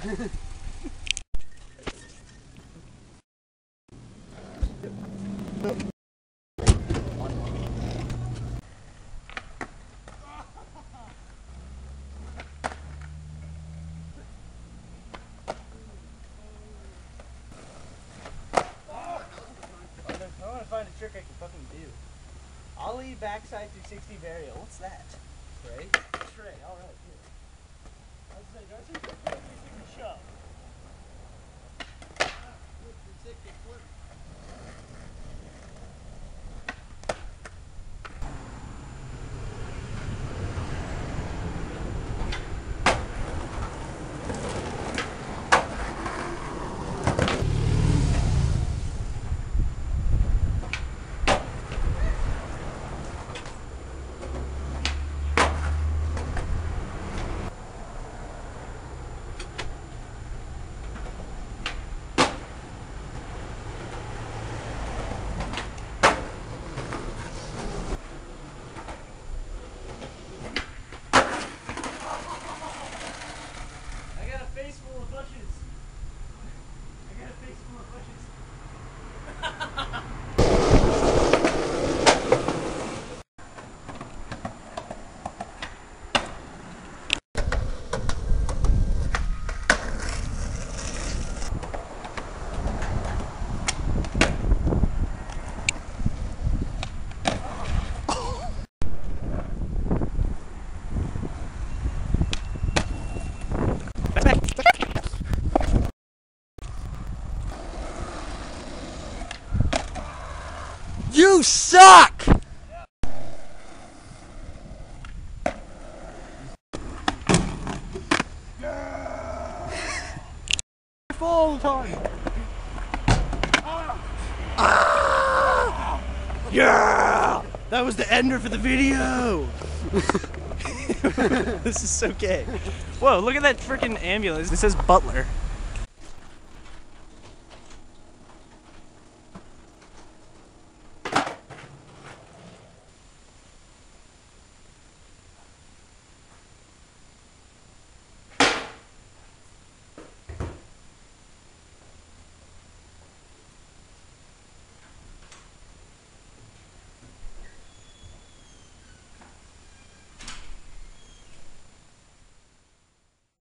Trick I can fucking do. Ollie backside 360 varial. What's that? Tray? Tray, alright, here. I was like, that's a 360 shove. 360 flip. You suck! Fall time! Yeah! That was the ender for the video! This is so gay. Whoa, look at that freaking ambulance. It says Butler.